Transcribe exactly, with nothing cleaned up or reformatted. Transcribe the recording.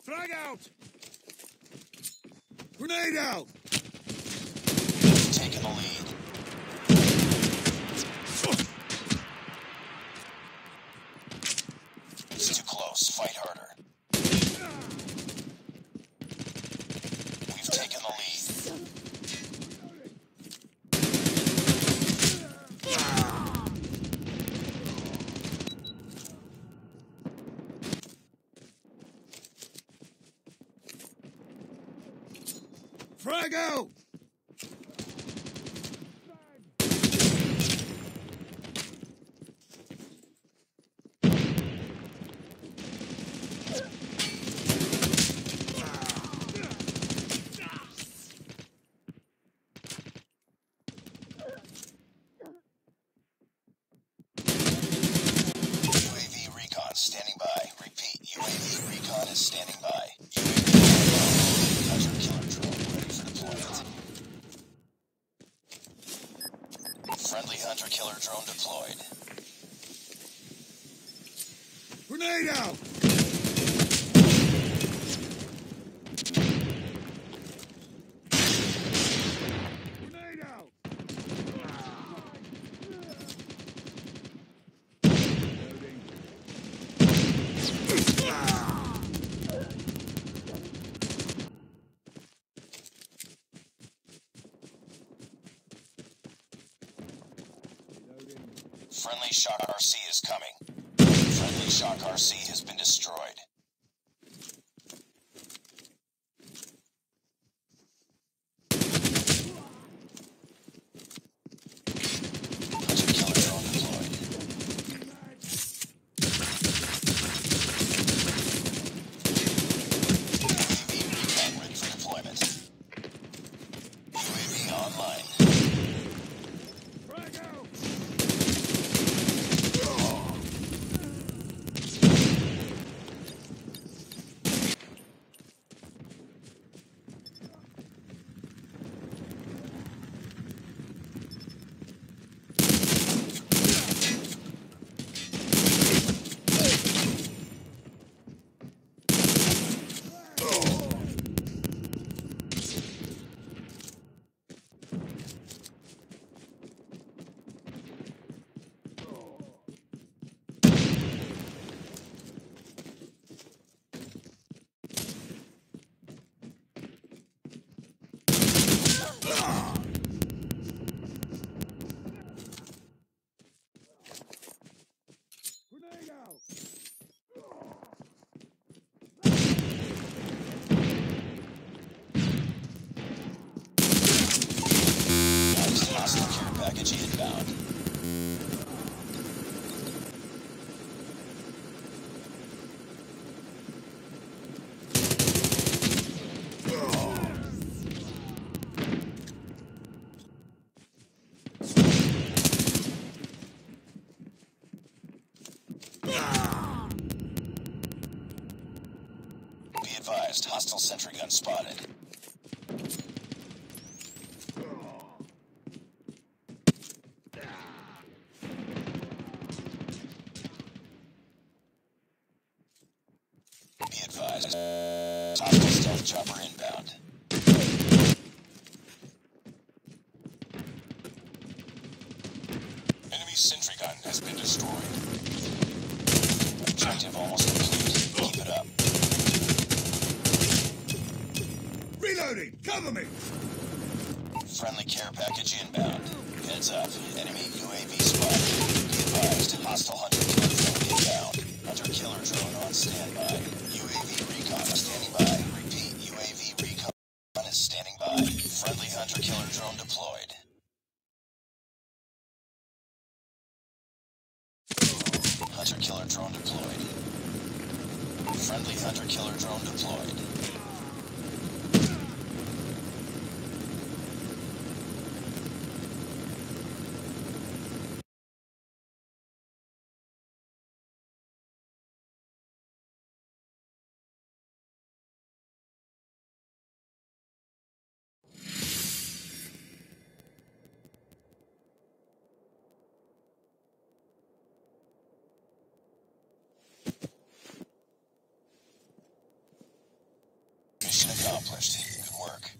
Frag out! Grenade out! Taking the lead. It's too close. Fight harder. We've taken the lead. Frag out! U A V recon standing by. Repeat, U A V recon is standing by. U A V Hunter killer drone ready for deployment. Friendly hunter killer drone deployed. Grenade out! Grenade out! Friendly Shock R C is coming. Friendly Shock R C has been destroyed. Hunter killer drone deployed. U A V recon ready for deployment. U A V online. Frag out! Grenade out! Hostile care package inbound. Be advised, hostile sentry gun spotted. Be advised, hostile stealth chopper inbound. Enemy sentry gun has been destroyed. Objective almost complete. Keep it up. Reloading! Cover me! Friendly care package inbound. Heads up. Enemy U A V spotted. Be advised, hostile hunter killer drone inbound. Hunter killer drone on standby. U A V recon standing by. Repeat, U A V recon is standing by. Friendly hunter killer drone deployed. Hunter killer drone deployed. Friendly hunter killer drone deployed. accomplished. Good work.